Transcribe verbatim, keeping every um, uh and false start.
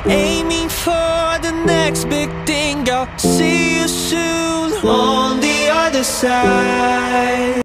aiming for the next big thing. I'll see you soon on the other side.